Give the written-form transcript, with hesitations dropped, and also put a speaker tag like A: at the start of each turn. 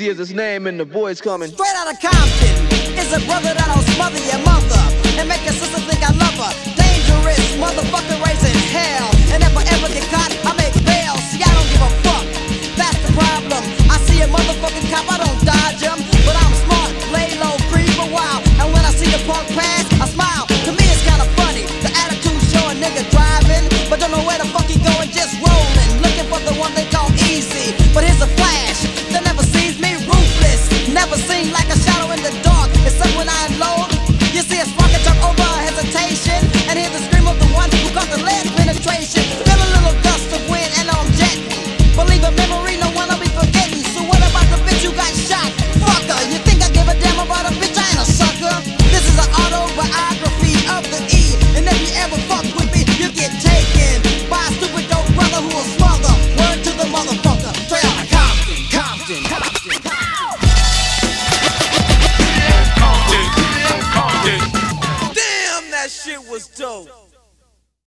A: Eazy is his name, and the boy's coming.
B: Straight out of Compton is a brother that'll smother your mother and make your sister think I love her. Dangerous motherfucker raising hell, and if I ever get caught, I make bail. See, I don't give a fuck. That's the problem. I see a motherfucking cop, I don't dodge him, but I'm smart, lay low, creep a while, and when I see a punk pass, I smile. To me, it's kind of funny. The attitude show a nigga driving, but don't know where the fuck he going, just rolling, looking for the one they call Easy. But here's a flash that never sees me, ruthless, never seen like a shadow in the dark. Except when I unload, you see a spark and jump over hesitation, and hear the scream of the one who caused the lead penetration. Feel a little gust of wind and I'm jetting. Believe a memory, no one I'll be forgetting. So what about the bitch who got shot? Fucker, you think I give a damn about a bitch? I ain't a sucker. This is an autobiography of the E, and if you ever fuck with me, you get taken by a stupid dope brother who will smother. Word to the motherfucker, straight out of Compton. Damn, that shit was dope.